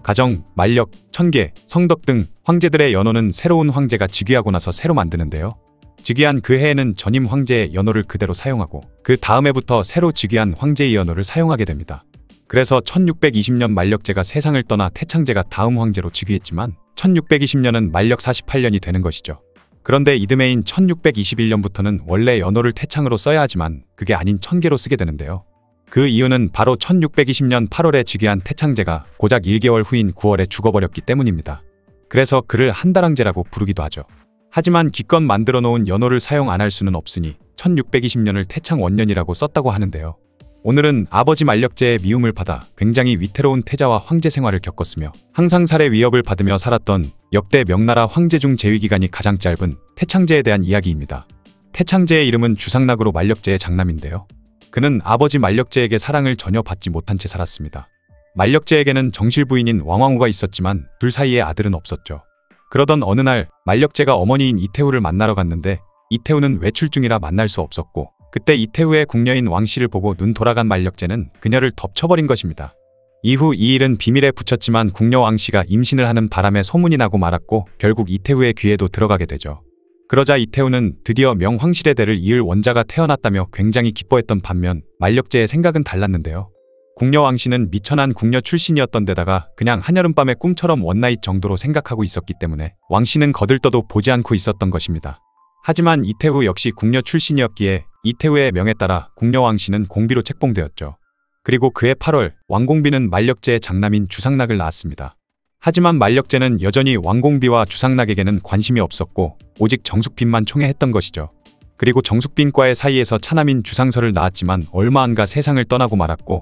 가정, 만력, 천계, 성덕 등 황제들의 연호는 새로운 황제가 즉위하고 나서 새로 만드는데요. 즉위한 그 해에는 전임 황제의 연호를 그대로 사용하고 그 다음 해부터 새로 즉위한 황제의 연호를 사용하게 됩니다. 그래서 1620년 만력제가 세상을 떠나 태창제가 다음 황제로 즉위했지만 1620년은 만력 48년이 되는 것이죠. 그런데 이듬해인 1621년부터는 원래 연호를 태창으로 써야 하지만 그게 아닌 천계로 쓰게 되는데요. 그 이유는 바로 1620년 8월에 즉위한 태창제가 고작 1개월 후인 9월에 죽어버렸기 때문입니다. 그래서 그를 한다랑제라고 부르기도 하죠. 하지만 기껏 만들어 놓은 연호를 사용 안 할 수는 없으니 1620년을 태창 원년이라고 썼다고 하는데요. 오늘은 아버지 만력제의 미움을 받아 굉장히 위태로운 태자와 황제 생활을 겪었으며 항상 살해 위협을 받으며 살았던 역대 명나라 황제 중 재위기간이 가장 짧은 태창제에 대한 이야기입니다. 태창제의 이름은 주상락으로 만력제의 장남인데요. 그는 아버지 만력제에게 사랑을 전혀 받지 못한 채 살았습니다. 만력제에게는 정실 부인인 왕왕후가 있었지만 둘 사이에 아들은 없었죠. 그러던 어느 날 만력제가 어머니인 이태후를 만나러 갔는데 이태후는 외출 중이라 만날 수 없었고 그때 이태후의 궁녀인 왕씨를 보고 눈 돌아간 만력제는 그녀를 덮쳐버린 것입니다. 이후 이 일은 비밀에 붙였지만 궁녀 왕씨가 임신을 하는 바람에 소문이 나고 말았고 결국 이태후의 귀에도 들어가게 되죠. 그러자 이태후는 드디어 명황실의 대를 이을 원자가 태어났다며 굉장히 기뻐했던 반면 만력제의 생각은 달랐는데요. 궁녀 왕씨는 미천한 궁녀 출신이었던 데다가 그냥 한여름밤의 꿈처럼 원나잇 정도로 생각하고 있었기 때문에 왕씨는 거들떠도 보지 않고 있었던 것입니다. 하지만 이태후 역시 궁녀 출신이었기에 이태후의 명에 따라 궁녀 왕씨는 공비로 책봉되었죠. 그리고 그해 8월 왕공비는 만력제의 장남인 주상락을 낳았습니다. 하지만 만력제는 여전히 왕공비와 주상락에게는 관심이 없었고 오직 정숙빈만 총애했던 것이죠. 그리고 정숙빈과의 사이에서 차남인 주상설을 낳았지만 얼마 안 가 세상을 떠나고 말았고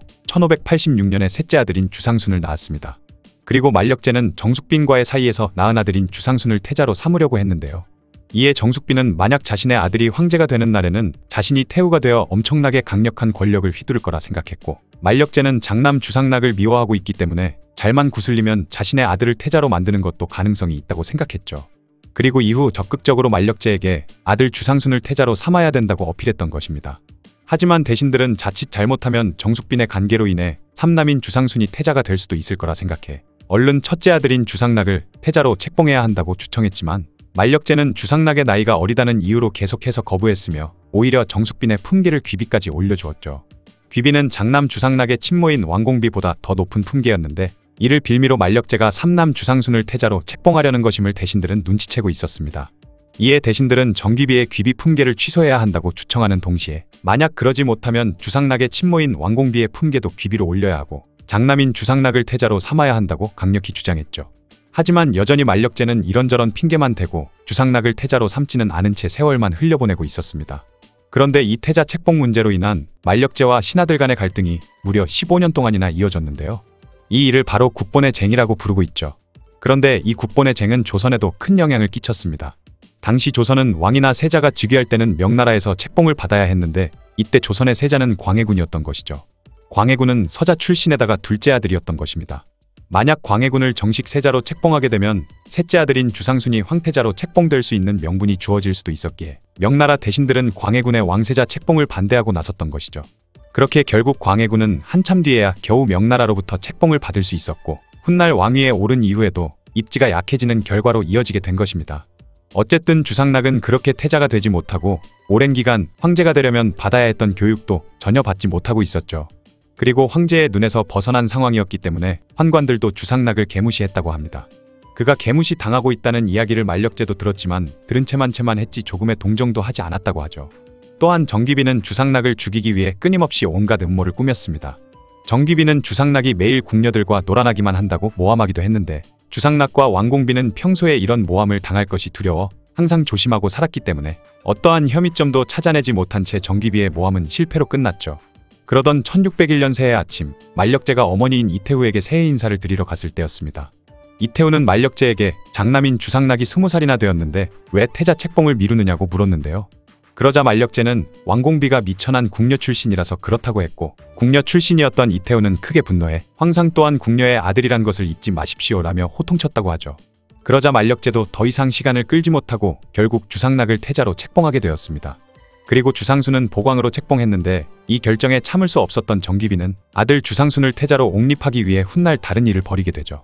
1586년에 셋째 아들인 주상순을 낳았습니다. 그리고 만력제는 정숙빈과의 사이에서 낳은 아들인 주상순을 태자로 삼으려고 했는데요. 이에 정숙빈은 만약 자신의 아들이 황제가 되는 날에는 자신이 태후가 되어 엄청나게 강력한 권력을 휘두를 거라 생각했고 만력제는 장남 주상락을 미워하고 있기 때문에 잘만 구슬리면 자신의 아들을 태자로 만드는 것도 가능성이 있다고 생각했죠. 그리고 이후 적극적으로 만력제에게 아들 주상순을 태자로 삼아야 된다고 어필했던 것입니다. 하지만 대신들은 자칫 잘못하면 정숙빈의 간계로 인해 삼남인 주상순이 태자가 될 수도 있을 거라 생각해 얼른 첫째 아들인 주상락을 태자로 책봉해야 한다고 주청했지만 만력제는 주상락의 나이가 어리다는 이유로 계속해서 거부했으며 오히려 정숙빈의 품계를 귀비까지 올려주었죠. 귀비는 장남 주상락의 친모인 왕공비보다 더 높은 품계였는데 이를 빌미로 만력제가 삼남 주상순을 태자로 책봉하려는 것임을 대신들은 눈치채고 있었습니다. 이에 대신들은 정귀비의 귀비 품계를 취소해야 한다고 주청하는 동시에 만약 그러지 못하면 주상락의 친모인 왕공비의 품계도 귀비로 올려야 하고 장남인 주상락을 태자로 삼아야 한다고 강력히 주장했죠. 하지만 여전히 만력제는 이런저런 핑계만 대고 주상락을 태자로 삼지는 않은 채 세월만 흘려보내고 있었습니다. 그런데 이 태자 책봉 문제로 인한 만력제와 신하들 간의 갈등이 무려 15년 동안이나 이어졌는데요. 이 일을 바로 국본의 쟁이라고 부르고 있죠. 그런데 이 국본의 쟁은 조선에도 큰 영향을 끼쳤습니다. 당시 조선은 왕이나 세자가 즉위할 때는 명나라에서 책봉을 받아야 했는데 이때 조선의 세자는 광해군이었던 것이죠. 광해군은 서자 출신에다가 둘째 아들이었던 것입니다. 만약 광해군을 정식 세자로 책봉하게 되면 셋째 아들인 주상순이 황태자로 책봉될 수 있는 명분이 주어질 수도 있었기에 명나라 대신들은 광해군의 왕세자 책봉을 반대하고 나섰던 것이죠. 그렇게 결국 광해군은 한참 뒤에야 겨우 명나라로부터 책봉을 받을 수 있었고 훗날 왕위에 오른 이후에도 입지가 약해지는 결과로 이어지게 된 것입니다. 어쨌든 주상락은 그렇게 태자가 되지 못하고 오랜 기간 황제가 되려면 받아야 했던 교육도 전혀 받지 못하고 있었죠. 그리고 황제의 눈에서 벗어난 상황이었기 때문에 환관들도 주상락을 개무시했다고 합니다. 그가 개무시 당하고 있다는 이야기를 만력제도 들었지만 들은 채만 했지 조금의 동정도 하지 않았다고 하죠. 또한 정귀비는 주상락을 죽이기 위해 끊임없이 온갖 음모를 꾸몄습니다. 정귀비는 주상락이 매일 궁녀들과 놀아나기만 한다고 모함하기도 했는데 주상락과 왕공비는 평소에 이런 모함을 당할 것이 두려워 항상 조심하고 살았기 때문에 어떠한 혐의점도 찾아내지 못한 채 정귀비의 모함은 실패로 끝났죠. 그러던 1601년 새해 아침 만력제가 어머니인 이태후에게 새해 인사를 드리러 갔을 때였습니다. 이태후는 만력제에게 장남인 주상락이 20살이나 되었는데 왜 태자 책봉을 미루느냐고 물었는데요. 그러자 만력제는 왕공비가 미천한 궁녀 출신이라서 그렇다고 했고 궁녀 출신이었던 이태후는 크게 분노해 황상 또한 궁녀의 아들이란 것을 잊지 마십시오라며 호통쳤다고 하죠. 그러자 만력제도 더 이상 시간을 끌지 못하고 결국 주상락을 태자로 책봉하게 되었습니다. 그리고 주상순은 보광으로 책봉했는데 이 결정에 참을 수 없었던 정귀비는 아들 주상순을 태자로 옹립하기 위해 훗날 다른 일을 벌이게 되죠.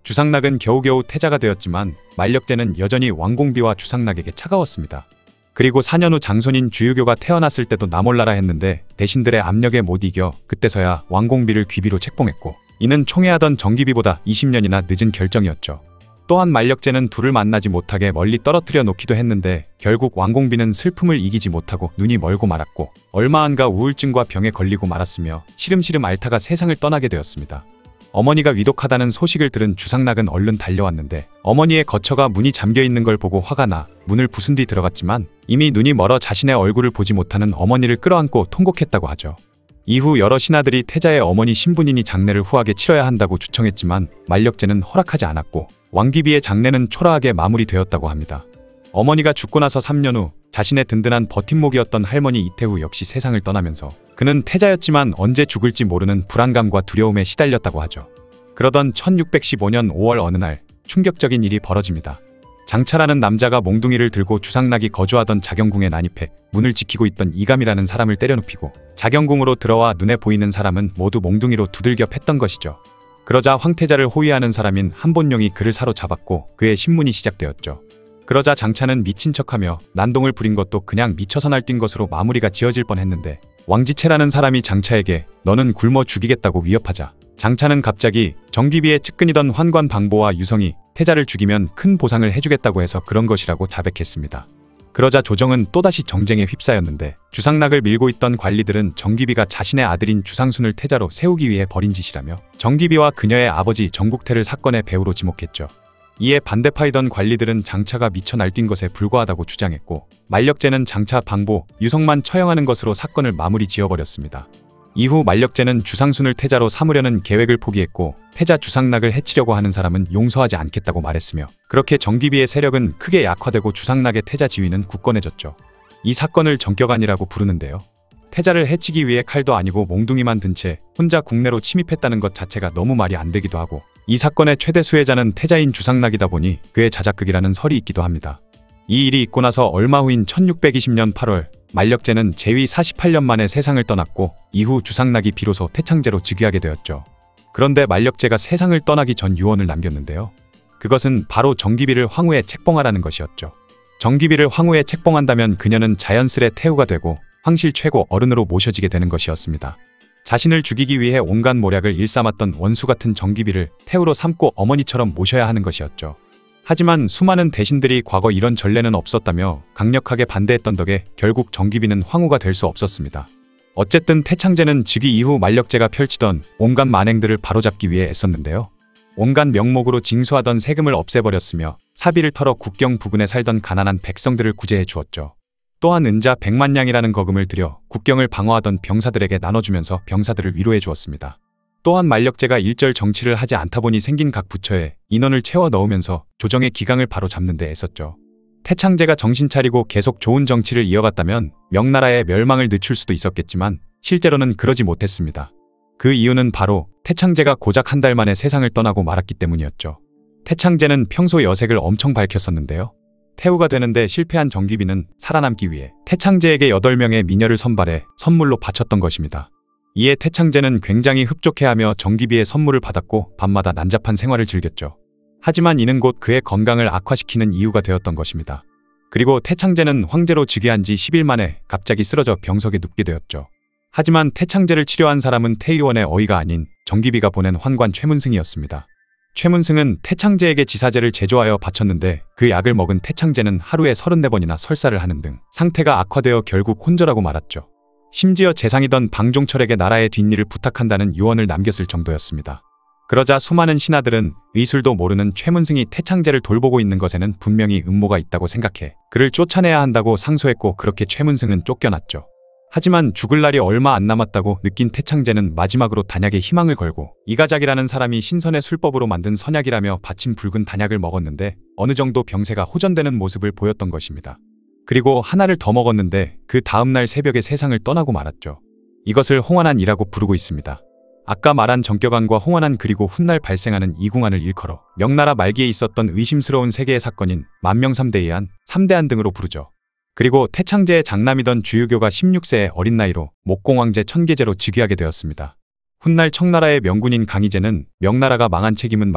주상락은 겨우겨우 태자가 되었지만 만력제는 여전히 왕공비와 주상락에게 차가웠습니다. 그리고 4년 후 장손인 주유교가 태어났을 때도 나몰라라 했는데 대신들의 압력에 못 이겨 그때서야 왕공비를 귀비로 책봉했고, 이는 총애하던 정기비보다 20년이나 늦은 결정이었죠. 또한 만력제는 둘을 만나지 못하게 멀리 떨어뜨려 놓기도 했는데 결국 왕공비는 슬픔을 이기지 못하고 눈이 멀고 말았고, 얼마 안가 우울증과 병에 걸리고 말았으며 시름시름 앓다가 세상을 떠나게 되었습니다. 어머니가 위독하다는 소식을 들은 주상락은 얼른 달려왔는데 어머니의 거처가 문이 잠겨있는 걸 보고 화가 나 문을 부순 뒤 들어갔지만 이미 눈이 멀어 자신의 얼굴을 보지 못하는 어머니를 끌어안고 통곡했다고 하죠. 이후 여러 신하들이 태자의 어머니 신분이니 장례를 후하게 치러야 한다고 주청했지만 만력제는 허락하지 않았고 왕귀비의 장례는 초라하게 마무리되었다고 합니다. 어머니가 죽고 나서 3년 후 자신의 든든한 버팀목이었던 할머니 이태후 역시 세상을 떠나면서 그는 태자였지만 언제 죽을지 모르는 불안감과 두려움에 시달렸다고 하죠. 그러던 1615년 5월 어느 날 충격적인 일이 벌어집니다. 장차라는 남자가 몽둥이를 들고 주상락이 거주하던 자경궁에 난입해 문을 지키고 있던 이감이라는 사람을 때려눕히고 자경궁으로 들어와 눈에 보이는 사람은 모두 몽둥이로 두들겨 팼던 것이죠. 그러자 황태자를 호위하는 사람인 한본룡이 그를 사로잡았고 그의 신문이 시작되었죠. 그러자 장차는 미친 척하며 난동을 부린 것도 그냥 미쳐서 날뛴 것으로 마무리가 지어질 뻔했는데 왕지체라는 사람이 장차에게 너는 굶어 죽이겠다고 위협하자 장차는 갑자기 정귀비의 측근이던 환관 방보와 유성이 태자를 죽이면 큰 보상을 해주겠다고 해서 그런 것이라고 자백했습니다. 그러자 조정은 또다시 정쟁에 휩싸였는데 주상락을 밀고 있던 관리들은 정귀비가 자신의 아들인 주상순을 태자로 세우기 위해 벌인 짓이라며 정귀비와 그녀의 아버지 정국태를 사건의 배우로 지목했죠. 이에 반대파이던 관리들은 장차가 미쳐 날뛴 것에 불과하다고 주장했고 만력제는 장차 방보, 유성만 처형하는 것으로 사건을 마무리 지어버렸습니다. 이후 만력제는 주상순을 태자로 삼으려는 계획을 포기했고 태자 주상락을 해치려고 하는 사람은 용서하지 않겠다고 말했으며 그렇게 정귀비의 세력은 크게 약화되고 주상락의 태자 지위는 굳건해졌죠. 이 사건을 정격안이라고 부르는데요. 태자를 해치기 위해 칼도 아니고 몽둥이만 든 채 혼자 국내로 침입했다는 것 자체가 너무 말이 안 되기도 하고 이 사건의 최대 수혜자는 태자인 주상락이다 보니 그의 자작극이라는 설이 있기도 합니다. 이 일이 있고 나서 얼마 후인 1620년 8월 만력제는 재위 48년 만에 세상을 떠났고 이후 주상락이 비로소 태창제로 즉위하게 되었죠. 그런데 만력제가 세상을 떠나기 전 유언을 남겼는데요. 그것은 바로 정귀비를 황후에 책봉하라는 것이었죠. 정귀비를 황후에 책봉한다면 그녀는 자연스레 태후가 되고 황실 최고 어른으로 모셔지게 되는 것이었습니다. 자신을 죽이기 위해 온갖 모략을 일삼았던 원수 같은 정귀비를 태후로 삼고 어머니처럼 모셔야 하는 것이었죠. 하지만 수많은 대신들이 과거 이런 전례는 없었다며 강력하게 반대했던 덕에 결국 정귀비는 황후가 될 수 없었습니다. 어쨌든 태창제는 즉위 이후 만력제가 펼치던 온갖 만행들을 바로잡기 위해 애썼는데요. 온갖 명목으로 징수하던 세금을 없애버렸으며 사비를 털어 국경 부근에 살던 가난한 백성들을 구제해 주었죠. 또한 은자 100만냥이라는 거금을 들여 국경을 방어하던 병사들에게 나눠주면서 병사들을 위로해 주었습니다. 또한 만력제가 일절 정치를 하지 않다 보니 생긴 각 부처에 인원을 채워 넣으면서 조정의 기강을 바로잡는 데 애썼죠. 태창제가 정신 차리고 계속 좋은 정치를 이어갔다면 명나라의 멸망을 늦출 수도 있었겠지만 실제로는 그러지 못했습니다. 그 이유는 바로 태창제가 고작 한 달 만에 세상을 떠나고 말았기 때문이었죠. 태창제는 평소 여색을 엄청 밝혔었는데요. 태후가 되는데 실패한 정귀비는 살아남기 위해 태창제에게 8명의 미녀를 선발해 선물로 바쳤던 것입니다. 이에 태창제는 굉장히 흡족해하며 정귀비의 선물을 받았고 밤마다 난잡한 생활을 즐겼죠. 하지만 이는 곧 그의 건강을 악화시키는 이유가 되었던 것입니다. 그리고 태창제는 황제로 즉위한 지 10일 만에 갑자기 쓰러져 병석에 눕게 되었죠. 하지만 태창제를 치료한 사람은 태의원의 어이가 아닌 정귀비가 보낸 환관 최문승이었습니다. 최문승은 태창제에게 지사제를 제조하여 바쳤는데 그 약을 먹은 태창제는 하루에 34번이나 설사를 하는 등 상태가 악화되어 결국 혼절하고 말았죠. 심지어 재상이던 방종철에게 나라의 뒷일을 부탁한다는 유언을 남겼을 정도였습니다. 그러자 수많은 신하들은 의술도 모르는 최문승이 태창제를 돌보고 있는 것에는 분명히 음모가 있다고 생각해 그를 쫓아내야 한다고 상소했고 그렇게 최문승은 쫓겨났죠. 하지만 죽을 날이 얼마 안 남았다고 느낀 태창제는 마지막으로 단약에 희망을 걸고 이가작이라는 사람이 신선의 술법으로 만든 선약이라며 받친 붉은 단약을 먹었는데 어느 정도 병세가 호전되는 모습을 보였던 것입니다. 그리고 하나를 더 먹었는데 그 다음날 새벽에 세상을 떠나고 말았죠. 이것을 홍환안이라고 부르고 있습니다. 아까 말한 정격안과 홍환안 그리고 훗날 발생하는 이궁안을 일컬어 명나라 말기에 있었던 의심스러운 세 개의 사건인 만명삼대이안, 삼대안 등으로 부르죠. 그리고 태창제의 장남이던 주유교가 16세의 어린 나이로 목공황제 천계제로 즉위하게 되었습니다. 훗날 청나라의 명군인 강희제는 명나라가 망한 책임은 만력,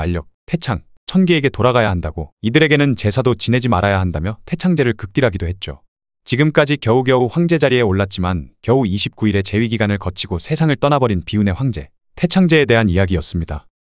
태창, 천계에게 돌아가야 한다고, 이들에게는 제사도 지내지 말아야 한다며 태창제를 극딜하기도 했죠. 지금까지 겨우겨우 황제 자리에 올랐지만 겨우 29일의 재위 기간을 거치고 세상을 떠나버린 비운의 황제, 태창제에 대한 이야기였습니다.